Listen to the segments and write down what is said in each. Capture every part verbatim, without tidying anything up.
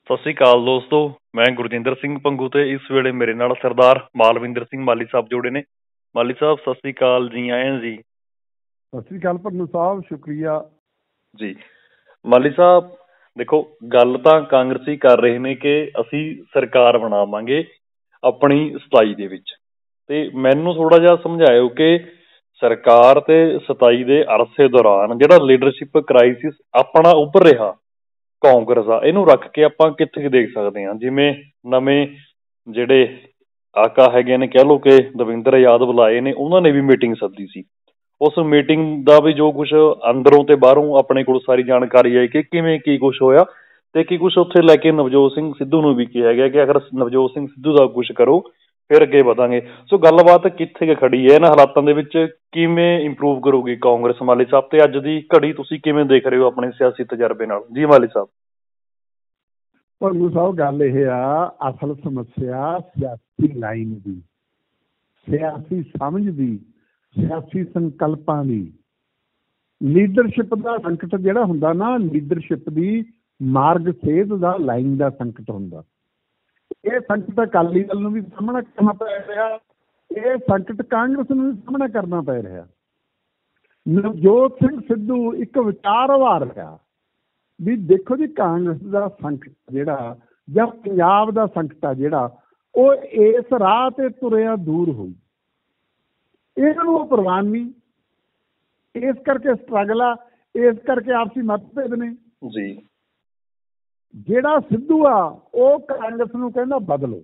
ਸਤਿ ਸ੍ਰੀ ਅਕਾਲ ਦੋਸਤੋ। ਮੈਂ ਗੁਰਜਿੰਦਰ ਸਿੰਘ ਪੰਗੂ ਤੇ ਇਸ ਵੇਲੇ ਮੇਰੇ ਨਾਲ ਸਰਦਾਰ ਮਾਲਵਿੰਦਰ ਸਿੰਘ ਮਾਲੀ ਸਾਹਿਬ ਜੁੜੇ ਨੇ। ਮਾਲੀ ਸਾਹਿਬ ਸਤਿ ਸ੍ਰੀ ਅਕਾਲ, ਜੀ ਆਏ ਹੋ ਜੀ। ਸਤਿ ਸ੍ਰੀ ਅਕਾਲ ਪੰਨੂ ਸਾਹਿਬ, ਸ਼ੁਕਰੀਆ ਜੀ ਮਾਲੀ ਸਾਹਿਬ, ਦੇਖੋ ਗੱਲ ਤਾਂ ਕਾਂਗਰਸੀ ਕਰ ਰਹੇ ਨੇ ਕਿ ਅਸੀਂ ਸਰਕਾਰ ਬਣਾਵਾਂਗੇ ਆਪਣੀ ਸਤਾਈ ਦੇ ਵਿੱਚ, ਤੇ ਮੈਨੂੰ ਥੋੜਾ ਜਿਹਾ ਸਮਝਾਇਓ ਕਿ ਸਰਕਾਰ ਤੇ ਸਤਾਈ ਦੇ ਅਰਸੇ ਦੌਰਾਨ ਜਿਹੜਾ ਲੀਡਰਸ਼ਿਪ ਕ੍ਰਾਈਸਿਸ ਆਪਣਾ ਉੱਭਰ ਰਿਹਾ ਕਾਂਗਰਸ ਆ, ਇਹਨੂੰ ਰੱਖ ਕੇ ਆਪਾਂ ਕਿੱਥੇ ਕੁ ਦੇਖ ਸਕਦੇ ਹਾਂ। ਜਿਵੇਂ ਨਵੇਂ ਜਿਹੜੇ ਆਕਾ ਹੈਗੇ ਨੇ, ਕਹਿ ਲਓ ਕਿ ਦਵਿੰਦਰ ਆਜ਼ਾਦ ਬੁਲਾਏ ਨੇ, ਉਹਨਾਂ ਨੇ ਵੀ ਮੀਟਿੰਗ ਸੱਦੀ ਸੀ। ਉਸ ਮੀਟਿੰਗ ਦਾ ਵੀ ਜੋ ਕੁਛ ਅੰਦਰੋਂ ਤੇ ਬਾਹਰੋਂ ਆਪਣੇ ਕੋਲ ਸਾਰੀ ਜਾਣਕਾਰੀ ਆਈ ਕਿ ਕਿਵੇਂ ਕੀ ਕੁਛ ਹੋਇਆ, ਤੇ ਕੀ ਕੁਛ ਉੱਥੇ ਲੈ ਕੇ ਨਵਜੋਤ ਸਿੰਘ ਸਿੱਧੂ ਨੂੰ ਵੀ ਕਿਹਾ ਗਿਆ ਕਿ ਅਗਰ ਨਵਜੋਤ ਸਿੰਘ ਸਿੱਧੂ ਦਾ ਕੁਛ ਕਰੋ ਫਿਰ ਅੱਗੇ ਵਧਾਂਗੇ। ਸੋ ਗੱਲਬਾਤ ਕਿੱਥੇ ਕੁ ਖੜੀ ਹੈ, ਇਹਨਾਂ ਹਾਲਾਤਾਂ ਦੇ ਵਿੱਚ ਕਿਵੇਂ ਇੰਪਰੂਵ ਕਰੂਗੀ ਕਾਂਗਰਸ ਮਾਲੀ ਸਾਹਿਬ, ਤੇ ਅੱਜ ਦੀ ਘੜੀ ਤੁਸੀਂ ਕਿਵੇਂ ਦੇਖ ਰਹੇ ਹੋ ਆਪਣੇ ਸਿਆਸੀ ਤਜਰਬੇ ਨਾਲ? ਜੀ ਮਾਲੀ ਸਾਹਿਬ। ਪੰਨੂ ਸਾਹਿਬ, ਗੱਲ ਇਹ ਆ, ਅਸਲ ਸਮੱਸਿਆ ਸਿਆਸੀ ਲਾਈਨ ਦੀ, ਸਿਆਸੀ ਸਮਝ ਦੀ, ਸਿਆਸੀ ਸੰਕਲਪਾਂ ਦੀ, ਲੀਡਰਸ਼ਿਪ ਦਾ ਸੰਕਟ ਜਿਹੜਾ ਹੁੰਦਾ ਨਾ, ਲੀਡਰਸ਼ਿਪ ਦੀ ਮਾਰਗ ਸੇਧ ਦਾ, ਲਾਈਨ ਦਾ ਸੰਕਟ ਹੁੰਦਾ। ਇਹ ਸੰਕਟ ਅਕਾਲੀ ਦਲ ਨੂੰ ਵੀ ਸਾਹਮਣਾ ਕਰਨਾ ਪੈ ਰਿਹਾ, ਇਹ ਸੰਕਟ ਕਾਂਗਰਸ ਨੂੰ ਵੀ ਸਾਹਮਣਾ ਕਰਨਾ ਪੈ ਰਿਹਾ। ਨਵਜੋਤ ਸਿੰਘ ਸਿੱਧੂ ਇੱਕ ਵਿਚਾਰ ਉਭਾਰ ਰਿਹਾ ਵੀ ਦੇਖੋ ਜੀ, ਕਾਂਗਰਸ ਦਾ ਸੰਕਟ ਜਿਹੜਾ ਜਾਂ ਪੰਜਾਬ ਦਾ ਸੰਕਟ ਆ ਜਿਹੜਾ, ਉਹ ਇਸ ਰਾਹ ਤੇ ਤੁਰਿਆ ਦੂਰ ਹੋਈ, ਇਹਨਾਂ ਨੂੰ ਉਹ ਪ੍ਰਵਾਨ ਨਹੀਂ, ਇਸ ਕਰਕੇ ਸਟਰਗਲ ਆ, ਇਸ ਕਰਕੇ ਆਪਸੀ ਮਤਭੇਦ ਨੇ ਜੀ। ਜਿਹੜਾ ਸਿੱਧੂ ਆ ਉਹ ਕਾਂਗਰਸ ਨੂੰ ਕਹਿੰਦਾ ਬਦਲੋ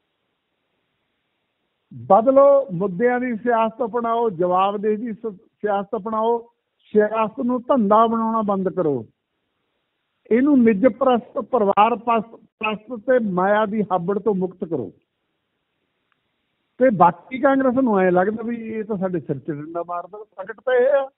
ਬਦਲੋ ਮੁੱਦਿਆਂ ਦੀ ਸਿਆਸਤ ਅਪਣਾਓ, ਜਵਾਬਦੇਹੀ ਦੀ ਸਿਆਸਤ ਅਪਣਾਓ, ਸਿਆਸਤ ਨੂੰ ਧੰਦਾ ਬਣਾਉਣਾ ਬੰਦ ਕਰੋ, ਇਹਨੂੰ ਨਿੱਜ ਪ੍ਰਸਤ, ਪਰਿਵਾਰ ਪ੍ਰਸਤ ਤੇ ਮਾਇਆ ਦੀ ਹਾਬੜ ਤੋਂ ਮੁਕਤ ਕਰੋ। ਤੇ ਬਾਕੀ ਕਾਂਗਰਸ ਨੂੰ ਐਂ ਲੱਗਦਾ ਵੀ ਇਹ ਤਾਂ ਸਾਡੇ ਸਿਰ 'ਚ ਡੰਡਾ ਮਾਰਦਾ, ਸੰਕਟ ਤਾਂ ਇਹ ਆ।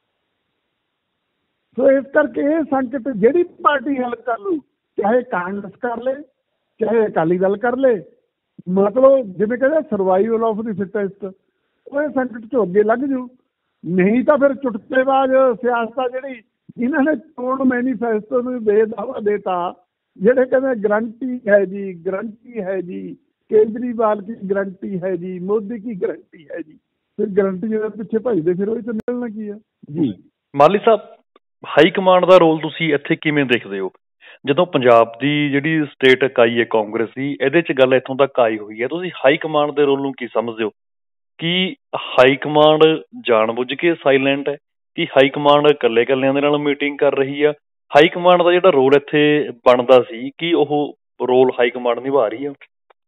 ਸੋ ਇਸ ਕਰਕੇ ਇਹ ਸੰਕਟ ਜਿਹੜੀ ਪਾਰਟੀ ਹੱਲ ਕਰ ਲੂ, ਚਾਹੇ ਕਾਂਗਰਸ ਕਰ ਲੇ ਚਾਹੇ ਅਕਾਲੀ ਦਲ ਕਰ ਲੇ, ਮਤਲਬ ਜਿਵੇਂ ਕਹਿੰਦੇ ਸਰਵਾਈਵਲ ਆਫ ਦੀ ਫਿਟੈਸਟ, ਉਹ ਇਹ ਸੰਕਟ 'ਚੋਂ ਅੱਗੇ ਲੰਘ ਜੂ। ਨਹੀਂ ਤਾਂ ਫਿਰ ਚੁਟਕਲੇਬਾਜ਼ ਸਿਆਸਤ ਆ ਜਿਹੜੀ ਇਹਨਾਂ ਨੇ ਚੋਣ ਮੈਨੀਫੈਸਟੋ ਨੂੰ ਬੇਦਾਵਾ ਦੇਤਾ, ਜਿਹੜੇ ਕਹਿੰਦੇ ਗਰੰਟੀ ਹੈ ਜੀ, ਗਰੰਟੀ ਹੈ ਜੀ, ਕੇਜਰੀਵਾਲ ਕੀ ਗਰੰਟੀ ਹੈ ਜੀ, ਮੋਦੀ ਕੀ ਗਰੰਟੀ ਹੈ ਜੀ, ਫਿਰ ਗਰੰਟੀ ਜਿਹੜੇ ਪਿੱਛੇ ਭਜਦੇ ਫਿਰ ਉਹੀ ਤਾਂ ਨਿਕਲਣਾ ਕੀ ਆ ਜੀ। ਮਾਲੀ ਸਾਹਿਬ, ਹਾਈ ਕਮਾਂਡ ਦਾ ਰੋਲ ਤੁਸੀਂ ਇੱਥੇ ਕਿਵੇਂ ਦੇਖਦੇ ਹੋ? ਜਦੋਂ ਪੰਜਾਬ ਦੀ ਜਿਹੜੀ ਸਟੇਟ ਇਕਾਈ ਹੈ ਕਾਂਗਰਸ ਦੀ, ਇਹਦੇ 'ਚ ਗੱਲ ਇੱਥੋਂ ਤੱਕ ਆਈ ਹੋਈ ਹੈ, ਤੁਸੀਂ ਹਾਈ ਕਮਾਂਡ ਦੇ ਰੋਲ ਨੂੰ ਕੀ ਸਮਝਦੇ ਹੋ? ਕੀ ਹਾਈ ਕਮਾਂਡ ਜਾਣਬੁੱਝ ਕੇ ਸਾਈਲੈਂਟ ਹੈ? ਕਿ ਹਾਈ ਕਮਾਂਡ ਇਕੱਲੇ ਇਕੱਲਿਆਂ ਦੇ ਨਾਲ ਮੀਟਿੰਗ ਕਰ ਰਹੀ ਆ? ਹਾਈ ਕਮਾਂਡ ਦਾ ਜਿਹੜਾ ਰੋਲ ਇੱਥੇ ਬਣਦਾ ਸੀ, ਕੀ ਉਹ ਰੋਲ ਹਾਈ ਕਮਾਂਡ ਨਿਭਾ ਰਹੀ ਆ?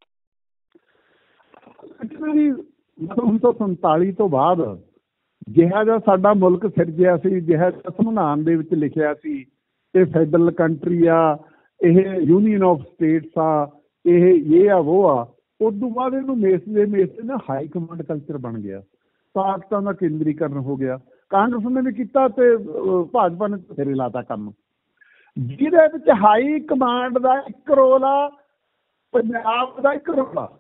ਉੱਨੀ ਸੌ ਸੰਤਾਲੀ ਤੋਂ ਬਾਅਦ ਜਿਹਾ ਜਿਹਾ ਸਾਡਾ ਮੁਲਕ ਸਿਰਜਿਆ ਸੀ, ਜਿਹਾ ਜਿਹਾ ਸੰਵਿਧਾਨ ਦੇ ਵਿੱਚ ਲਿਖਿਆ ਸੀ ਇਹ ਫੈਡਰਲ ਕੰਟਰੀ ਆ, ਇਹ ਯੂਨੀਅਨ ਆਫ ਸਟੇਟਸ ਆ, ਇਹ ਇਹ ਆ ਉਹ ਆ, ਉਸ ਤੋਂ ਬਾਅਦ ਇਹਨੂੰ ਮੇਸਦੇ ਮੇਸਦੇ ਨਾ ਹਾਈ ਕਮਾਂਡ ਕਲਚਰ ਬਣ ਗਿਆ, ਤਾਕਤਾਂ ਦਾ ਕੇਂਦਰੀਕਰਨ ਹੋ ਗਿਆ। ਕਾਂਗਰਸ ਨੇ ਵੀ ਕੀਤਾ ਤੇ ਭਾਜਪਾ ਨੇ ਫੇਰੇ ਲਾਤਾ ਕੰਮ, ਜਿਹਦੇ ਵਿੱਚ ਹਾਈ ਕਮਾਂਡ ਦਾ ਇੱਕ ਰੋਲ ਆ, ਪੰਜਾਬ ਦਾ ਇੱਕ ਰੋਲ ਆ।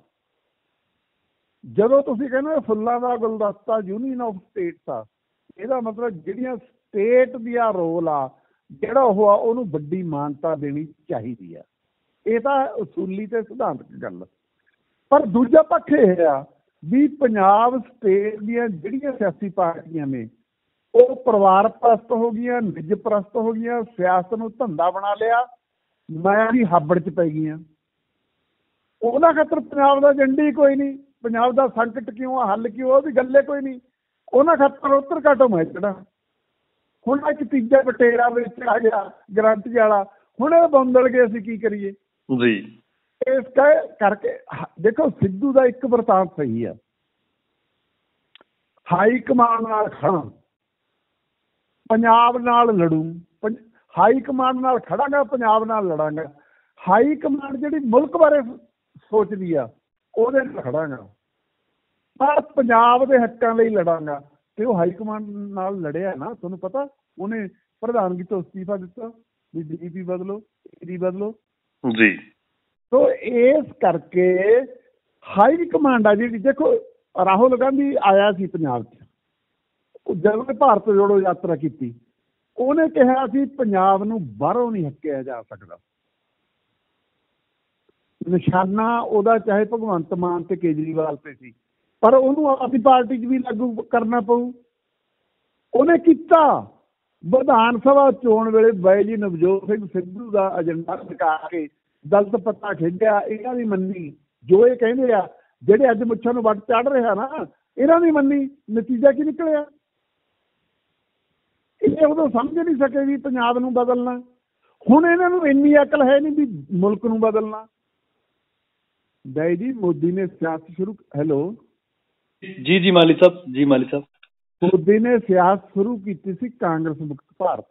ਜਦੋਂ ਤੁਸੀਂ ਕਹਿੰਦੇ ਫੁੱਲਾਂ ਦਾ ਗੁਲਦਸਤਾ ਯੂਨੀਅਨ ਆਫ ਸਟੇਟਸ ਆ, ਇਹਦਾ ਮਤਲਬ ਜਿਹੜੀਆਂ ਸਟੇਟ ਦੀਆਂ ਰੋਲ ਆ ਜਿਹੜਾ ਉਹ ਆ, ਉਹਨੂੰ ਵੱਡੀ ਮਾਨਤਾ ਦੇਣੀ ਚਾਹੀਦੀ ਆ। ਇਹ ਤਾਂ ਉਸੂਲੀ ਤੇ ਸਿਧਾਂਤਕ ਗੱਲ। ਪਰ ਦੂਜਾ ਪੱਖ ਇਹ ਆ ਵੀ ਪੰਜਾਬ ਸਟੇਟ ਦੀਆਂ ਜਿਹੜੀਆਂ ਸਿਆਸੀ ਪਾਰਟੀਆਂ ਨੇ ਉਹ ਪਰਿਵਾਰ ਪ੍ਰਸਤ ਹੋ ਗਈਆਂ, ਨਿੱਜ ਪ੍ਰਸਤ ਹੋ ਗਈਆਂ, ਸਿਆਸਤ ਨੂੰ ਧੰਦਾ ਬਣਾ ਲਿਆ, ਮਾਇਆ ਦੀ ਹਾਬੜ 'ਚ ਪੈ ਗਈਆਂ। ਉਹਨਾਂ ਖਾਤਰ ਪੰਜਾਬ ਦਾ ਏਜੰਡਾ ਹੀ ਕੋਈ ਨਹੀਂ, ਪੰਜਾਬ ਦਾ ਸੰਕਟ ਕਿਉਂ ਆ, ਹੱਲ ਕਿਉਂ, ਉਹਦੀ ਗੱਲੇ ਕੋਈ ਨਹੀਂ। ਉਹਨਾਂ ਖਾਤਰ ਉੱਤਰ ਘਾਟੋ ਮੈਂ ਚੜਾ। ਹੁਣ ਇੱਕ ਤੀਜਾ ਬਟੇਰਾ ਵਿੱਚ ਆ ਗਿਆ ਗਰੰਟੀ ਵਾਲਾ, ਹੁਣ ਇਹ ਬੰਦਲ ਗਏ, ਅਸੀਂ ਕੀ ਕਰੀਏ ਜੀ। ਇਸ ਕਰਕੇ ਦੇਖੋ, ਸਿੱਧੂ ਦਾ ਇੱਕ ਵਰਤਾਂਤ ਸਹੀ ਆ, ਹਾਈ ਕਮਾਂਡ ਨਾਲ ਖੜਾ, ਪੰਜਾਬ ਨਾਲ ਲੜੂ, ਹਾਈ ਕਮਾਂਡ ਨਾਲ ਖੜਾਂਗਾ, ਪੰਜਾਬ ਨਾਲ ਲੜਾਂਗਾ। ਹਾਈ ਕਮਾਂਡ ਜਿਹੜੀ ਮੁਲਕ ਬਾਰੇ ਸੋਚਦੀ ਆ ਉਹਦੇ ਨਾਲ ਖੜਾਂਗਾ, ਪਰ ਪੰਜਾਬ ਦੇ ਹੱਕਾਂ ਲਈ ਲੜਾਂਗਾ। ਤੇ ਉਹ ਹਾਈ ਕਮਾਂਡ ਨਾਲ ਲੜਿਆ ਨਾ, ਤੁਹਾਨੂੰ ਪਤਾ ਉਹਨੇ ਪ੍ਰਧਾਨਗੀ ਤੋਂ ਅਸਤੀਫਾ ਦਿੱਤਾ ਵੀ ਡੀ ਜੀ ਪੀ ਬਦਲੋ, ਡੀ ਬਦਲੋ ਜੀ। ਸੋ ਇਸ ਕਰਕੇ ਹਾਈ ਕਮਾਂਡ ਆ ਜਿਹੜੀ, ਦੇਖੋ ਰਾਹੁਲ ਗਾਂਧੀ ਆਇਆ ਸੀ ਪੰਜਾਬ 'ਚ, ਜਦੋਂ ਭਾਰਤ ਜੋੜੋ ਯਾਤਰਾ ਕੀਤੀ, ਉਹਨੇ ਕਿਹਾ ਸੀ ਪੰਜਾਬ ਨੂੰ ਬਾਹਰੋਂ ਨਹੀਂ ਹੱਕਿਆ ਜਾ ਸਕਦਾ, ਨਿਸ਼ਾਨਾ ਉਹਦਾ ਚਾਹੇ ਭਗਵੰਤ ਮਾਨ ਤੇ ਕੇਜਰੀਵਾਲ ਤੇ ਸੀ, ਪਰ ਉਹਨੂੰ ਆਪਣੀ ਪਾਰਟੀ 'ਚ ਵੀ ਲਾਗੂ ਕਰਨਾ ਪਊ। ਉਹਨੇ ਕੀਤਾ। ਵਿਧਾਨ ਸਭਾ ਚੋਣ ਵੇਲੇ ਬਾਈ ਜੀ ਨਵਜੋਤ ਸਿੰਘ ਸਿੱਧੂ ਦਾ ਏਜੰਡਾ ਦਿਖਾ ਕੇ ਦਲਿਤ ਪੱਤਾ ਖੇਡਿਆ, ਇਹਨਾਂ ਦੀ ਮੰਨੀ। ਜੋ ਇਹ ਕਹਿੰਦੇ ਆ, ਜਿਹੜੇ ਅੱਜ ਮੁੱਛਾਂ ਨੂੰ ਵੱਟ ਚੜ੍ਹ ਰਿਹਾ ਨਾ, ਇਹਨਾਂ ਦੀ ਮੰਨੀ। ਨਤੀਜਾ ਕੀ ਨਿਕਲਿਆ? ਇਹ ਉਦੋਂ ਸਮਝ ਨਹੀਂ ਸਕੇ ਵੀ ਪੰਜਾਬ ਨੂੰ ਬਦਲਣਾ। ਹੁਣ ਇਹਨਾਂ ਨੂੰ ਇੰਨੀ ਅਕਲ ਹੈ ਨਹੀਂ ਵੀ ਮੁਲਕ ਨੂੰ ਬਦਲਣਾ। ਬਾਈ ਜੀ ਮੋਦੀ ਨੇ ਸਿਆਸਤ ਸ਼ੁਰੂ ਹੈਲੋ ਜੀ ਜੀ ਮਾਲੀ ਸਾਹਿਬ ਜੀ ਮਾਲੀ ਸਾਹਿਬ ਮੋਦੀ ਨੇ ਸਿਆਸਤ ਸ਼ੁਰੂ ਕੀਤੀ ਸੀ ਕਾਂਗਰਸ ਮੁਕਤ ਭਾਰਤ।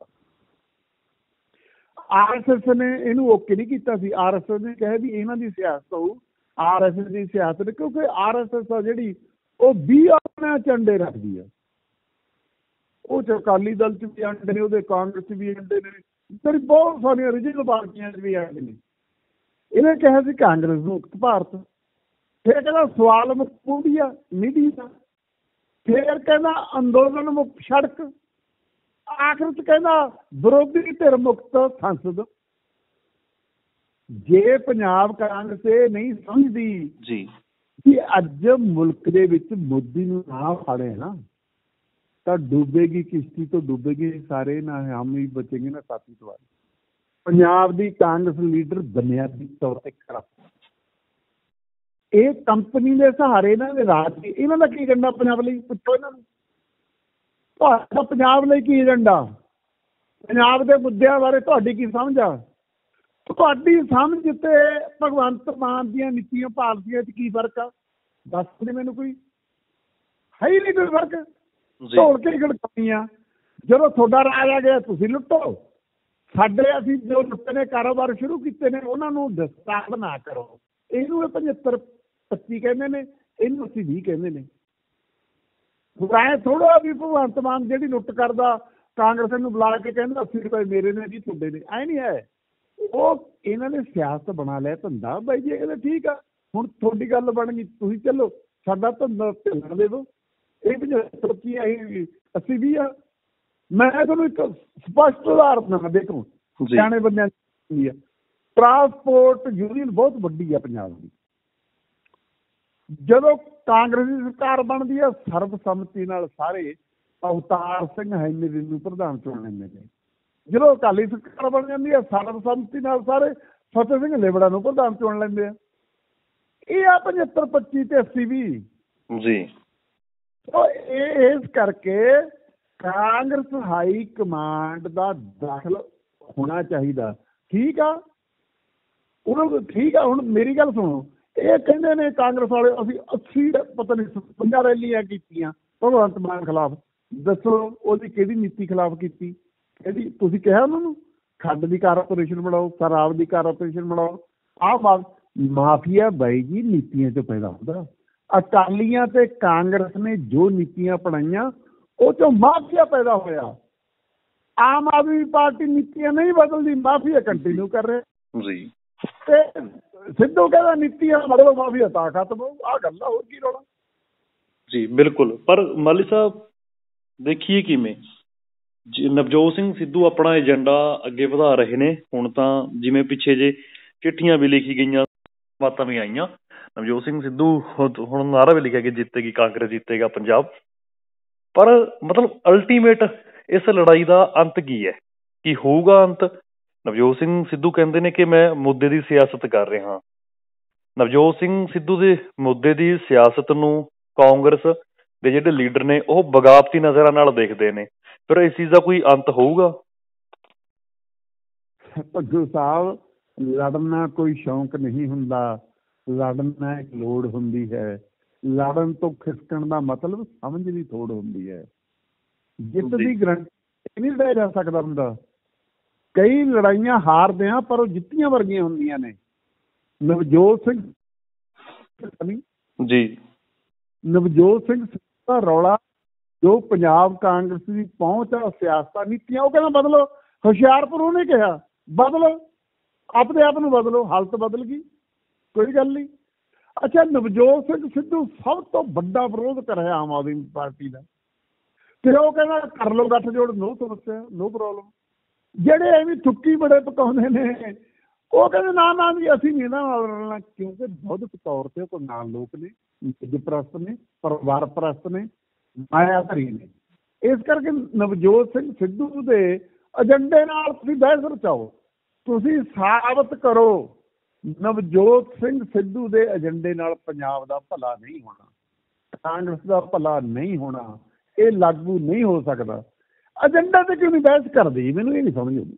ਆਰ ਐਸ ਐਸ ਨੇ ਇਹਨੂੰ ਓਕੇ ਨਹੀਂ ਕੀਤਾ ਸੀ। ਆਰ ਐਸ ਐਸ ਨੇ ਕਿਹਾ ਵੀ ਇਹਨਾਂ ਦੀ ਸਿਆਸਤ ਹੋਊ, ਆਰ ਐਸ ਐਸ ਦੀ ਸਿਆਸਤ, ਕਿਉਂਕਿ ਆਰ ਐਸ ਐਸ ਆ ਜਿਹੜੀ ਉਹ ਵੀਹ ਆਪਣੇ ਝੰਡੇ ਰੱਖਦੀ ਆ। ਉਹ ਚ ਅਕਾਲੀ ਦਲ ਚ ਵੀ ਅੰਡੇ ਨੇ, ਉਹਦੇ ਕਾਂਗਰਸ ਚ ਵੀ ਅੰਡੇ ਨੇ, ਤੇਰੀ ਬਹੁਤ ਸਾਰੀਆਂ ਰੀਜਨਲ ਪਾਰਟੀਆਂ ਚ ਵੀ ਅੰਡੇ ਨੇ। ਇਹਨੇ ਕਿਹਾ ਸੀ ਕਾਂਗਰਸ ਮੁਕਤ ਭਾਰਤ। ਫਿਰ ਕਹਿੰਦਾ ਸਵਾਲ ਮੁਕਤ ਮੀਡੀਆ ਮੀਡੀਆ ਦਾ। ਫਿਰ ਕਹਿੰਦਾ ਅੰਦੋਲਨ ਮੁਕਤ ਸੜਕ। ਆਖਰ ਚ ਕਹਿੰਦਾ ਵਿਰੋਧੀ ਧਿਰ ਮੁਕਤ ਸੰਸਦ। ਜੇ ਪੰਜਾਬ ਕਾਂਗਰਸ ਇਹ ਨਹੀਂ ਸਮਝਦੀ ਜੀ ਕਿ ਅੱਜ ਮੁਲਕ ਦੇ ਵਿੱਚ ਮੋਦੀ ਨੂੰ ਨਾ ਫੜੇ ਨਾ ਤਾਂ ਡੁੱਬੇਗੀ ਕਿਸ਼ਤੀ ਤੋਂ ਡੁੱਬੇਗੀ ਸਾਰੇ, ਨਾ ਹਮ ਹੀ ਬਚेंगे ਨਾ ਸਾਥੀ ਤੁਹਾਡੇ। ਪੰਜਾਬ ਦੀ ਕਾਂਗਰਸ ਲੀਡਰ ਬੁਨਿਆਦੀ ਤੌਰ ਤੇ ਖੜਾ। ਇਹ ਕੰਪਨੀ ਦੇ ਸਹਾਰੇ ਇਹਨਾਂ ਦੇ ਰਾਜ, ਇਹਨਾਂ ਦਾ ਕੀ ਏਜੰਡਾ ਪੰਜਾਬ ਲਈ? ਪੁੱਛੋ ਇਹਨਾਂ ਨੂੰ, ਤੁਹਾਡਾ ਪੰਜਾਬ ਲਈ ਕੀ ਏਜੰਡਾ? ਪੰਜਾਬ ਦੇ ਮੁੱਦਿਆਂ ਬਾਰੇ ਤੁਹਾਡੀ ਕੀ ਸਮਝ ਆ? ਤੁਹਾਡੀ ਸਮਝ ਤੇ ਭਗਵੰਤ ਮਾਨ ਦੀਆਂ ਨੀਤੀਆਂ ਪਾਲਸੀਆਂ 'ਚ ਕੀ ਫਰਕ ਆ? ਦੱਸ ਦੇ ਮੈਨੂੰ। ਕੋਈ ਹੈ ਹੀ ਨਹੀਂ ਕੋਈ ਫਰਕ। ਢੋਲ ਕੇ ਗੜਕਾਉਣੀ ਆ। ਜਦੋਂ ਤੁਹਾਡਾ ਰਾਜ ਆ ਗਿਆ ਤੁਸੀਂ ਲੁੱਟੋ। ਸਾਡੇ ਅਸੀਂ ਜੋ ਲੁੱਟੇ ਨੇ ਕਾਰੋਬਾਰ ਸ਼ੁਰੂ ਕੀਤੇ ਨੇ ਉਹਨਾਂ ਨੂੰ ਡਿਸਟਰਬ ਨਾ ਕਰੋ। ਇਹਨੂੰ ਇਹ ਪਝੱਤਰ ਪੱਚੀ ਕਹਿੰਦੇ ਨੇ, ਇਹਨੂੰ ਅਸੀਂ ਵੀਹ ਕਹਿੰਦੇ ਨੇ। ਐਂ ਥੋੜ੍ਹਾ ਵੀ ਭਗਵੰਤ ਮਾਨ ਜਿਹੜੀ ਲੁੱਟ ਕਰਦਾ ਕਾਂਗਰਸ ਨੂੰ ਬੁਲਾ ਕੇ ਕਹਿੰਦਾ ਅੱਸੀ ਰੁਪਏ ਮੇਰੇ ਨੇ ਜੀ ਤੁਹਾਡੇ ਨੇ, ਐਂ ਨਹੀਂ ਹੈ। ਉਹ ਇਹਨਾਂ ਨੇ ਸਿਆਸਤ ਬਣਾ ਲਿਆ ਧੰਦਾ। ਬਾਈ ਜੀ ਕਹਿੰਦੇ ਠੀਕ ਆ, ਹੁਣ ਤੁਹਾਡੀ ਗੱਲ ਬਣ ਗਈ, ਤੁਸੀਂ ਚੱਲੋ, ਸਾਡਾ ਧੰਦਾ ਢਿੱਲਣ ਦੇ ਦਿਓ। ਇਹ ਪਝੱਤਰ ਕੀ ਅਸੀਂ ਅੱਸੀ ਵੀਹ ਆ। ਮੈਂ ਤੁਹਾਨੂੰ ਇੱਕ ਸਪਸ਼ਟ ਉਦਾਹਰਨ ਨਾਲ ਦੇਖੋ, ਸਿਆਣੇ ਬੰਦਿਆਂ ਦੀ ਆ। ਟਰਾਂਸਪੋਰਟ ਯੂਨੀਅਨ ਬਹੁਤ ਵੱਡੀ ਆ ਪੰਜਾਬ ਦੀ। ਜਦੋਂ ਕਾਂਗਰਸ ਦੀ ਸਰਕਾਰ ਬਣਦੀ ਆ, ਸਰਬਸੰਮਤੀ ਨਾਲ ਸਾਰੇ ਅਵਤਾਰ ਸਿੰਘ ਹੈਮੇਰੀ ਨੂੰ ਪ੍ਰਧਾਨ ਚੁਣ ਲੈਂਦੇ ਨੇ। ਜਦੋਂ ਅਕਾਲੀ ਸਰਕਾਰ ਬਣ ਜਾਂਦੀ ਆ, ਸਰਬਸੰਮਤੀ ਨਾਲ ਸਾਰੇ ਫਤਿਹ ਸਿੰਘ ਲੇਬੜਾ ਨੂੰ ਪ੍ਰਧਾਨ ਚੁਣ ਲੈਂਦੇ ਆ। ਇਹ ਆ ਪਝੱਤਰ ਪੱਚੀ ਤੇ ਅੱਸੀ ਵੀਹ ਜੀ। ਇਹ ਇਸ ਕਰਕੇ ਕਾਂਗਰਸ ਹਾਈ ਕਮਾਂਡ ਦਾ ਦਾਖਲ ਹੋਣਾ ਚਾਹੀਦਾ। ਠੀਕ ਆ, ਉਹਨਾਂ ਨੂੰ ਠੀਕ ਆ। ਹੁਣ ਮੇਰੀ ਗੱਲ ਸੁਣੋ, ਇਹ ਕਹਿੰਦੇ ਨੇ ਕਾਂਗਰਸ ਵਾਲੇ ਅਸੀਂ ਅੱਸੀ ਪਤਾ ਨਹੀਂ ਸਤਵੰਜਾ ਰੈਲੀਆਂ ਕੀਤੀਆਂ ਭਗਵੰਤ ਮਾਨ ਖਿਲਾਫ। ਦੱਸੋ ਉਹਦੀ ਕਿਹੜੀ ਨੀਤੀ ਖਿਲਾਫ ਕੀਤੀ? ਇਹਦੀ ਤੁਸੀਂ ਕਿਹਾ ਉਹਨਾਂ ਨੂੰ ਖੰਡ ਦੀ ਕਾਰਪੋਰੇਸ਼ਨ ਬਣਾਓ, ਸ਼ਰਾਬ ਦੀ ਕਾਰਪੋਰੇਸ਼ਨ ਬਣਾਓ। ਆਹ ਮਾਫੀਆ ਬਾਈ ਜੀ ਨੀਤੀਆਂ 'ਚੋਂ ਪੈਦਾ ਹੁੰਦਾ। ਅਕਾਲੀਆਂ ਤੇ ਕਾਂਗਰਸ ਨੇ ਜੋ ਨੀਤੀਆਂ ਅਪਣਾਈਆਂ ਉਹ 'ਚੋਂ ਮਾਫੀਆ ਪੈਦਾ ਹੋਇਆ। ਆਮ ਆਦਮੀ ਪਾਰਟੀ ਨੀਤੀਆਂ ਨਹੀਂ ਬਦਲਦੀ, ਮਾਫੀਆ ਕੰਟੀਨਿਊ ਕਰ ਰਿਹਾ ਜੀ। ਤੇ ਸਿੱਧੂ ਕਹਿੰਦਾ ਨੀਤੀਆਂ ਬਦਲੋ, ਮਾਫੀਆ ਤਾਂ ਖਤਮ ਹੋਊ। ਆਹ ਗੱਲ ਆ, ਹੋਰ ਕੀ ਰੌਲਾ ਜੀ। ਬਿਲਕੁਲ। ਪਰ ਮਾਲੀ ਸਾਹਿਬ ਦੇਖੀਏ ਕਿਵੇਂ ਨਵਜੋਤ ਸਿੰਘ ਸਿੱਧੂ ਆਪਣਾ ਏਜੰਡਾ ਅੱਗੇ ਵਧਾ ਰਹੇ ਨੇ। ਹੁਣ ਤਾਂ ਜਿਵੇਂ ਪਿੱਛੇ ਜੇ ਚਿੱਠੀਆਂ ਵੀ ਲਿਖੀ ਗਈਆਂ, ਬਾਤਾਂ ਵੀ ਆਈਆਂ। ਨਵਜੋਤ ਸਿੰਘ ਸਿੱਧੂ ਹੁਣ ਨਾਅਰਾ ਵੀ ਲਿਖਿਆ ਕਿ ਜਿੱਤੇਗੀ ਕਾਂਗਰਸ, ਜਿੱਤੇਗਾ ਪੰਜਾਬ। ਪਰ ਮਤਲਬ ਅਲਟੀਮੇਟ ਇਸ ਲੜਾਈ ਦਾ ਅੰਤ ਕੀ ਹੈ? ਕੀ ਹੋਊਗਾ ਅੰਤ? ਨਵਜੋਤ ਸਿੰਘ ਸਿੱਧੂ ਕਹਿੰਦੇ ਨੇ ਕਿ ਮੈਂ ਮੁੱਦੇ ਦੀ ਸਿਆਸਤ ਕਰ ਰਿਹਾ। ਨਵਜੋਤ ਸਿੰਘ ਸਿੱਧੂ ਦੇ ਮੁੱਦੇ ਦੀ ਸਿਆਸਤ ਨੂੰ ਕਾਂਗਰਸ ਦੇ ਜਿਹੜੇ ਲੀਡਰ ਨੇ ਉਹ ਬਗਾਵਤੀ ਨਜ਼ਰਾਂ ਨਾਲ ਦੇਖਦੇ ਨੇ। ਫਿਰ ਇਸ ਚੀਜ਼ ਦਾ ਕੋਈ ਅੰਤ ਹੋਊਗਾ? ਭੱਗੂ ਸਾਹਿਬ, ਲੜਨਾ ਕੋਈ ਸ਼ੌਂਕ ਨਹੀਂ ਹੁੰਦਾ, ਲੜਨਾ ਇੱਕ ਲੋੜ ਹੁੰਦੀ ਹੈ। ਲੜਨ ਤੋਂ ਖਿਸਕਣ ਦਾ ਮਤਲਬ ਸਮਝ ਦੀ ਥੋੜ ਹੁੰਦੀ ਹੈ। ਜਿੱਤ ਦੀ ਗਰੰਟੀ ਨਹੀਂ ਲੈ ਜਾ ਸਕਦਾ ਹੁੰਦਾ। ਕਈ ਲੜਾਈਆਂ ਹਾਰਦੇ ਆ ਪਰ ਉਹ ਜਿੱਤੀਆਂ ਵਰਗੀਆਂ ਹੁੰਦੀਆਂ ਨੇ। ਨਵਜੋਤ ਸਿੰਘ ਜੀ ਨਵਜੋਤ ਸਿੰਘ ਦਾ ਰੌਲਾ ਜੋ ਪੰਜਾਬ ਕਾਂਗਰਸ ਦੀ ਪਹੁੰਚ ਆ, ਸਿਆਸਤਾਂ ਨੀਤੀਆਂ, ਉਹ ਕਹਿੰਦਾ ਬਦਲੋ। ਹੁਸ਼ਿਆਰਪੁਰ ਉਹਨੇ ਕਿਹਾ ਬਦਲੋ, ਆਪਣੇ ਆਪ ਨੂੰ ਬਦਲੋ। ਹਾਲਤ ਬਦਲ ਗਈ, ਕੋਈ ਗੱਲ ਨਹੀਂ। ਅੱਛਾ, ਨਵਜੋਤ ਸਿੰਘ ਸਿੱਧੂ ਸਭ ਤੋਂ ਵੱਡਾ ਵਿਰੋਧ ਕਰ ਰਿਹਾ ਆਮ ਆਦਮੀ ਪਾਰਟੀ ਦਾ, ਤੇ ਉਹ ਕਹਿੰਦਾ ਕਰ ਲਓ ਗੱਠਜੋੜ, ਨੋ ਸਮੱਸਿਆ, ਨੋ ਪ੍ਰੋਬਲਮ। ਜਿਹੜੇ ਐਵੇਂ ਥੁੱਕੀ ਬੜੇ ਪਕਾਉਂਦੇ ਨੇ ਉਹ ਕਹਿੰਦੇ ਨਾ ਨਾ ਜੀ ਅਸੀਂ ਨਹੀਂ ਇਹਨਾਂ ਨਾਲ ਰਲਣਾ, ਕਿਉਂਕਿ ਬੌਧਿਕ ਤੌਰ ਤੇ ਕੋਈ ਨਾਲ ਲੋਕ ਨੇ, ਨਿੱਜ ਪ੍ਰਸਤ ਨੇ, ਪਰਿਵਾਰ ਪ੍ਰਸਤ ਨੇ, ਮਾਇਆਧਾਰੀ ਨੇ। ਇਸ ਕਰਕੇ ਨਵਜੋਤ ਸਿੰਘ ਸਿੱਧੂ ਦੇ ਏਜੰਡੇ ਨਾਲ ਤੁਸੀਂ ਬਹਿਸ ਰਚਾਓ, ਤੁਸੀਂ ਸਾਬਤ ਕਰੋ ਨਵਜੋਤ ਸਿੰਘ ਸਿੱਧੂ ਦੇ ਏਜੰਡੇ ਨਾਲ ਪੰਜਾਬ ਦਾ ਭਲਾ ਨਹੀਂ ਹੋਣਾ, ਕਾਂਗਰਸ ਦਾ ਭਲਾ ਨਹੀਂ ਹੋਣਾ, ਇਹ ਲਾਗੂ ਨਹੀਂ ਹੋ ਸਕਦਾ। ਏਜੰਡਾ ਤੇ ਕਿਉਂ ਨਹੀਂ ਬਹਿਸ ਕਰਦੇ? ਮੈਨੂੰ ਇਹ ਨਹੀਂ ਸਮਝ ਆਉਂਦੀ।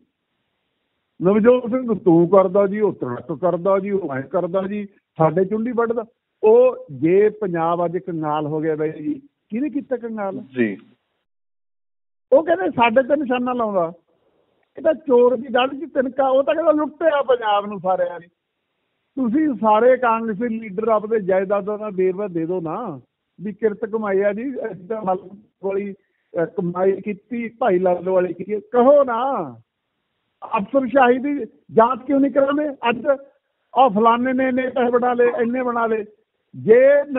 ਨਵਜੋਤ ਸਿੰਘ ਤੂੰ ਕਰਦਾ ਜੀ, ਉਹ ਤਰਕ ਕਰਦਾ ਜੀ, ਉਹ ਐਂ ਕਰਦਾ ਜੀ, ਸਾਡੇ ਚੁੰਡੀ ਵੱਢਦਾ। ਉਹ ਜੇ ਪੰਜਾਬ ਅੱਜ ਕੰਗਾਲ ਹੋ ਗਿਆ ਬਾਈ ਜੀ, ਕਿਹਨੇ ਕੀਤਾ ਕੰਗਾਲ ਜੀ? ਉਹ ਕਹਿੰਦੇ ਸਾਡੇ ਤੇ ਨਿਸ਼ਾਨਾ ਲਾਉਂਦਾ, ਇਹ ਤਾਂ ਚੋਰ ਦੀ ਗੱਲ ਚ ਤਿਨਕਾ, ਉਹ ਤਾਂ ਕਹਿੰਦਾ ਲੁੱਟਿਆ ਪੰਜਾਬ ਨੂੰ ਸਾਰਿਆਂ ਨੇ। ਤੁਸੀਂ ਸਾਰੇ ਕਾਂਗਰਸੀ ਲੀਡਰ ਆਪਦੇ ਜਾਇਦਾਦਾਂ ਦਾ ਵੇਰਵਾ ਦੇ ਦਿਓ ਨਾ, ਵੀ ਕਿਰਤ ਕਮਾਈ ਆ ਜੀ, ਵਾਲੀ ਕਮਾਈ ਕੀਤੀ, ਭਾਈ ਲਾਲੋ ਵਾਲੀ ਕੀਤੀ, ਕਹੋ ਨਾ। ਅਫਸਰਸ਼ਾਹੀ ਦੀ ਜਾਂਚ ਕਿਉਂ ਨਹੀਂ ਕਰਾਉਂਦੇ? ਅੱਜ ਉਹ ਫਲਾਨੇ ਨੇ ਇੰਨੇ ਪੈਸੇ ਬਣਾ ਲਏ, ਇੰਨੇ ਬਣਾ ਲਏ। ਜੇ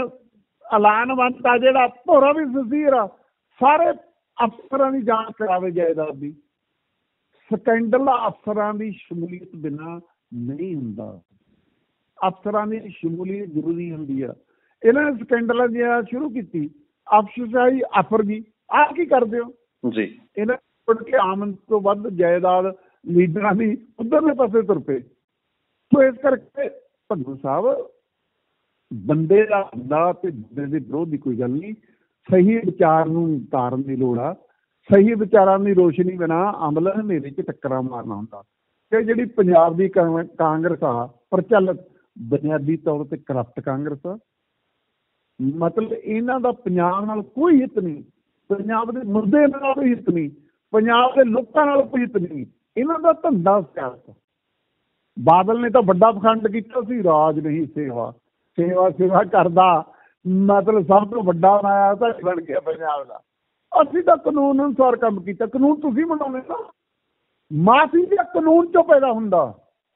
ਐਲਾਨਵੰਤ ਆ ਜਿਹੜਾ ਭੋਰਾ ਵੀ ਸਸੀਰ ਆ, ਸਾਰੇ ਅਫਸਰਾਂ ਦੀ ਜਾਂਚ ਕਰਾਵੇ ਜਾਇਦਾਦ ਦੀ। ਸਕੈਂਡਲ ਅਫਸਰਾਂ ਦੀ ਸ਼ਮੂਲੀਅਤ ਬਿਨਾਂ ਨਹੀਂ ਹੁੰਦਾ, ਅਫਸਰਾਂ ਦੀ ਸ਼ਮੂਲੀਅਤ ਜ਼ਰੂਰੀ ਹੁੰਦੀ ਆ। ਇਹਨਾਂ ਨੇ ਸਕੈਂਡਲਾਂ ਦੀ ਸ਼ੁਰੂ ਕੀਤੀ, ਅਫਸਰਸ਼ਾਹੀ ਅਫਰ ਜੀ। ਆਹ ਕੀ ਕਰਦੇ ਹੋ ਜੀ? ਇਹਨਾਂ ਉੱਡ ਕੇ ਆਮਦ ਤੋਂ ਵੱਧ ਜਾਇਦਾਦ ਲੀਡਰਾਂ ਦੀ ਉੱਧਰਲੇ ਪਾਸੇ ਤੁਰ ਪਏ। ਸੋ ਇਸ ਕਰਕੇ ਭੰਗੂ ਸਾਹਿਬ, ਬੰਦੇ ਦਾ ਹੁੰਦਾ ਤੇ ਬੰਦੇ ਦੇ ਵਿਰੋਧ ਦੀ ਕੋਈ ਗੱਲ ਨਹੀਂ। ਸਹੀ ਵਿਚਾਰ ਨੂੰ ਉਤਾਰਨ ਦੀ ਲੋੜ ਆ। ਸਹੀ ਵਿਚਾਰਾਂ ਦੀ ਰੋਸ਼ਨੀ ਬਿਨਾਂ ਅਮਲ ਹਨੇਰੇ 'ਚ ਟੱਕਰਾਂ ਮਾਰਨਾ ਹੁੰਦਾ। ਤੇ ਜਿਹੜੀ ਪੰਜਾਬ ਦੀ ਕਾਂਗਰਸ ਆ, ਪ੍ਰਚਲਿਤ ਬੁਨਿਆਦੀ ਤੌਰ ਤੇ ਕਰਪਟ ਕਾਂਗਰਸ ਆ। ਮਤਲਬ ਇਹਨਾਂ ਦਾ ਪੰਜਾਬ ਨਾਲ ਕੋਈ ਹਿੱਤ ਨਹੀਂ, ਪੰਜਾਬ ਦੇ ਮੁੱਦੇ ਨਾਲ ਕੋਈ ਹਿੱਤ ਨਹੀਂ, ਪੰਜਾਬ ਦੇ ਲੋਕਾਂ ਨਾਲ ਕੋਈ ਹਿੱਤ ਨਹੀਂ। ਇਹਨਾਂ ਦਾ ਧੰਦਾ ਸਿਆਸਤ। ਬਾਦਲ ਨੇ ਤਾਂ ਵੱਡਾ ਪਖੰਡ ਕੀਤਾ ਸੀ, ਰਾਜ ਨਹੀਂ ਸੇਵਾ, ਸੇਵਾ ਸੇਵਾ ਕਰਦਾ, ਮਤਲਬ ਸਭ ਤੋਂ ਵੱਡਾ ਮਾਇਆ ਤਾਂ ਬਣ ਗਿਆ ਪੰਜਾਬ ਦਾ। ਅਸੀਂ ਤਾਂ ਕਾਨੂੰਨ ਅਨੁਸਾਰ ਕੰਮ ਕੀਤਾ। ਕਾਨੂੰਨ ਤੁਸੀਂ ਬਣਾਉਂਦੇ ਨਾ, ਮਾਫੀਆ ਕਾਨੂੰਨ ਚੋਂ ਪੈਦਾ ਹੁੰਦਾ।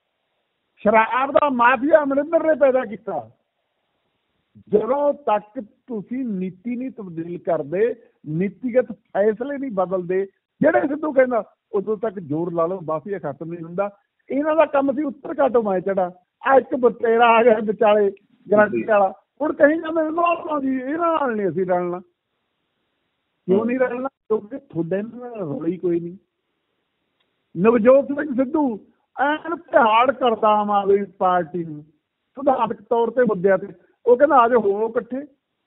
ਸ਼ਰਾਬ ਦਾ ਮਾਫੀਆ ਅਮਰਿੰਦਰ ਨੇ ਪੈਦਾ ਕੀਤਾ। ਜਦੋਂ ਤੱਕ ਤੁਸੀਂ ਨੀਤੀ ਨਹੀਂ ਤਬਦੀਲ ਕਰਦੇ, ਨੀਤੀਗਤ ਫੈਸਲੇ ਨਹੀਂ ਬਦਲਦੇ, ਜਿਹੜੇ ਸਿੱਧੂ ਕਹਿੰਦਾ ਉਦੋਂ ਤੱਕ ਜ਼ੋਰ ਲਾ ਲਓ, ਮਾਫੀਆ ਖਤਮ ਨਹੀਂ ਹੁੰਦਾ। ਇਹਨਾਂ ਦਾ ਕੰਮ ਸੀ ਉੱਤਰ ਘਾਟੋ ਮੈਂ ਚੜਾ, ਆ ਇੱਕ ਬਤੇਰਾ ਆ ਗਿਆ ਵਿਚਾਲੇ ਗਰੰਟੀ ਵਾਲਾ, ਹੁਣ ਕਹੀ ਜਾਂਦੇ ਨਾ ਜੀ ਇਹਨਾਂ ਨਾਲ ਨਹੀਂ ਅਸੀਂ ਰਲਣਾ। ਕਿਉਂ ਨਹੀਂ ਰਲਣਾ? ਕਿਉਂਕਿ ਤੁਹਾਡੇ ਇਹਨਾਂ ਨਾਲ ਰੌਲਾ ਹੀ ਕੋਈ ਨਹੀਂ। ਨਵਜੋਤ ਸਿੰਘ ਸਿੱਧੂ ਐਨ ਪਹਾੜ ਕਰਦਾ ਆਮ ਆਦਮੀ ਪਾਰਟੀ ਨੂੰ ਸਿਧਾਂਤਕ ਤੌਰ ਤੇ ਮੁੱਦਿਆਂ ਤੇ। ਉਹ ਕਹਿੰਦਾ ਆ ਜਾਓ ਹੋ ਇਕੱਠੇ।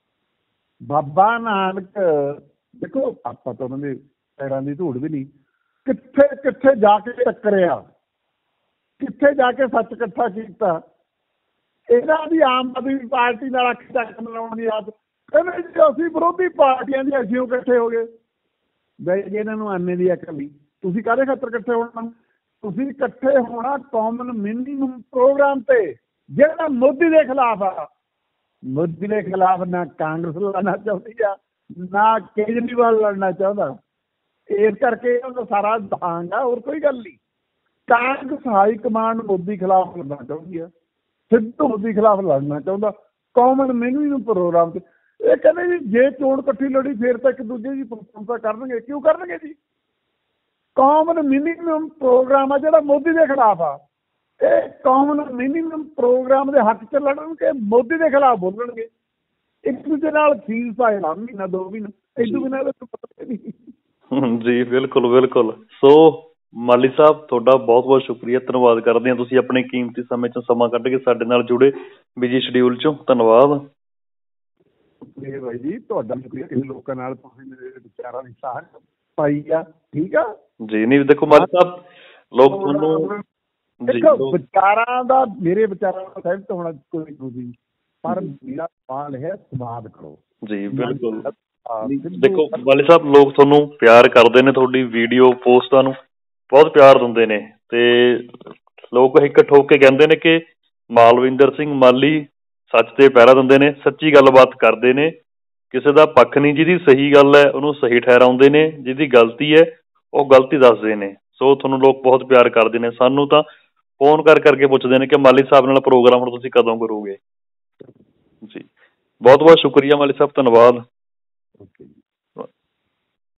ਬਾਬਾ ਨਾਨਕ ਦੇਖੋ, ਆਪਾਂ ਤਾਂ ਉਹਨਾਂ ਦੇ ਪੈਰਾਂ ਦੀ ਧੂੜ ਵੀ ਨਹੀਂ, ਕਿੱਥੇ ਕਿੱਥੇ ਜਾ ਕੇ ਟੱਕਰਿਆ, ਕਿੱਥੇ ਜਾ ਕੇ ਸੱਚ ਇਕੱਠਾ ਕੀਤਾ। ਇਹਨਾਂ ਦੀ ਆਮ ਆਦਮੀ ਪਾਰਟੀ ਨਾਲ ਅੱਖ ਚੱਕ ਮਿਲਾਉਣ ਦੀ ਆਦਤ। ਕਹਿੰਦੇ ਅਸੀਂ ਵਿਰੋਧੀ ਪਾਰਟੀਆਂ ਦੇ ਅਸੀਂ ਇਕੱਠੇ ਹੋ ਗਏ। ਬਈ ਜੀ ਇਹਨਾਂ ਨੂੰ ਆਨੇ ਦੀ ਅਕਲ ਨਹੀਂ। ਤੁਸੀਂ ਕਾਹਦੇ ਖਾਤਰ ਇਕੱਠੇ ਹੋਣਾ? ਤੁਸੀਂ ਇਕੱਠੇ ਹੋਣਾ ਕਾਮਨ ਮਿਨੀਮਮ ਪ੍ਰੋਗਰਾਮ ਤੇ, ਜਿਹੜਾ ਮੋਦੀ ਦੇ ਖਿਲਾਫ ਆ। ਮੋਦੀ ਦੇ ਖਿਲਾਫ ਨਾ ਕਾਂਗਰਸ ਲੜਨਾ ਚਾਹੁੰਦੀ ਆ, ਨਾ ਕੇਜਰੀਵਾਲ ਲੜਨਾ ਚਾਹੁੰਦਾ। ਇਸ ਕਰਕੇ ਉਹਦਾ ਸਾਰਾ ਦਹਾਂਗਾ, ਹੋਰ ਕੋਈ ਗੱਲ ਨਹੀਂ। ਕਾਂਗਰਸ ਹਾਈ ਕਮਾਂਡ ਮੋਦੀ ਖਿਲਾਫ ਲੜਨਾ ਚਾਹੁੰਦੀ ਆ, ਸਿੱਧੂ ਮੋਦੀ ਖਿਲਾਫ ਲੜਨਾ ਚਾਹੁੰਦਾ ਕਾਮਨ ਮਿਨੀਮਮ ਪ੍ਰੋਗਰਾਮ ਤੇ। ਇਹ ਕਹਿੰਦੇ ਜੀ ਜੇ ਚੋਣ ਇਕੱਠੀ ਲੜੀ ਫਿਰ ਤਾਂ ਇੱਕ ਦੂਜੇ ਦੀ ਪ੍ਰਸ਼ੰਸਾ ਕਰਨਗੇ। ਕਿਉਂ ਕਰਨਗੇ ਜੀ? ਕਾਮਨ ਮਿਨੀਮਮ ਪ੍ਰੋਗਰਾਮ ਆ ਜਿਹੜਾ ਮੋਦੀ ਦੇ ਖਿਲਾਫ ਆ। ਇਹ ਕਾਮਨ ਮਿਨੀਮਮ ਪ੍ਰੋਗਰਾਮ ਦੇ ਹੱਕ 'ਚ ਲੜਨਗੇ, ਮੋਦੀ ਦੇ ਖਿਲਾਫ ਬੋਲਣਗੇ। ਇੱਕ ਦੂਜੇ ਨਾਲ ਫੀਸ ਪਾਏ ਨਾ ਮਹੀਨਾ ਦੋ ਮਹੀਨਾ, ਇਦੋਂ ਬਿਨਾਂ ਪਤਾ ਨਹੀਂ ਜੀ। ਬਿਲਕੁਲ ਬਿਲਕੁਲ। ਸੋ ਮਾਲੀ ਸਾਹਿਬ, ਤੁਹਾਡਾ ਬਹੁਤ ਬਹੁਤ ਸ਼ੁਕਰੀਆ, ਧੰਨਵਾਦ ਕਰਦੇ ਹਾਂ। ਤੁਸੀਂ ਆਪਣੇ ਕੀਮਤੀ ਸਮੇਂ 'ਚੋਂ ਸਮਾਂ ਕੱਢ ਕੇ ਸਾਡੇ ਨਾਲ ਜੁੜੇ ਬਿਜੀ ਸ਼ਡਿਊਲ 'ਚੋਂ। ਧੰਨਵਾਦ। ਸ਼ੁਕਰੀਆ ਬਾਈ ਜੀ, ਤੁਹਾਡਾ ਸ਼ੁਕਰੀਆ। ਕਿਸੇ ਲੋਕਾਂ ਨਾਲ ਤੁਸੀਂ ਮੇਰੇ ਵਿਚਾਰਾਂ ਦੀ ਸਾਂਝ ਪਾਈ ਆ। ਠੀਕ ਆ ਜੀ। ਨਹੀਂ ਦੇਖੋ ਮਾਲੀ ਸਾਹਿਬ, ਲੋਕ ਤੁਹਾਨੂੰ ਦੇਖੋ ਵਿਚਾਰਾਂ ਦਾ, ਮੇਰੇ ਵਿਚਾਰਾਂ ਨਾਲ ਸਹਿਮਤ ਹੋਣਾ ਕੋਈ ਜ਼ਰੂਰੀ ਨਹੀਂ, ਪਰ ਮੇਰਾ ਸਵਾਲ ਹੈ ਸਵਾਦ ਕਰੋ ਜੀ। ਬਿਲਕੁਲ। ਦੇਖੋ ਮਾਲੀ ਸਾਹਿਬ, ਲੋਕ ਤੁਹਾਨੂੰ ਪਿਆਰ ਕਰਦੇ ਨੇ, ਤੁਹਾਡੀ ਵੀਡੀਓ ਪੋਸਟਾਂ ਨੂੰ ਬਹੁਤ ਪਿਆਰ ਦਿੰਦੇ ਨੇ, ਤੇ ਲੋਕ ਇੱਕ ਠੋਕ ਕੇ ਕਹਿੰਦੇ ਨੇ ਕਿ ਮਾਲਵਿੰਦਰ ਸਿੰਘ ਮਾਲੀ ਸੱਚ ਤੇ ਪਹਿਰਾ ਦਿੰਦੇ ਨੇ, ਸੱਚੀ ਗੱਲਬਾਤ ਕਰਦੇ ਨੇ, ਕਿਸੇ ਦਾ ਪੱਖ ਨਹੀਂ। ਜਿਹਦੀ ਸਹੀ ਗੱਲ ਹੈ ਉਹਨੂੰ ਸਹੀ ਠਹਿਰਾਉਂਦੇ ਨੇ, ਜਿਹਦੀ ਗਲਤੀ ਹੈ ਉਹ ਗਲਤੀ ਦੱਸਦੇ ਨੇ। ਸੋ ਤੁਹਾਨੂੰ ਲੋਕ ਬਹੁਤ ਪਿਆਰ ਕਰਦੇ ਨੇ। ਸਾਨੂੰ ਤਾਂ ਫੋਨ ਕਰ ਕਰਕੇ ਪੁੱਛਦੇ ਨੇ ਕਿ ਮਾਲੀ ਸਾਹਿਬ ਨਾਲ ਪ੍ਰੋਗਰਾਮ ਹੁਣ ਤੁਸੀਂ ਕਦੋਂ ਕਰੋਗੇ ਜੀ। ਬਹੁਤ ਬਹੁਤ ਸ਼ੁਕਰੀਆ ਮਾਲੀ ਸਾਹਿਬ, ਧੰਨਵਾਦ। ਓਕੇ।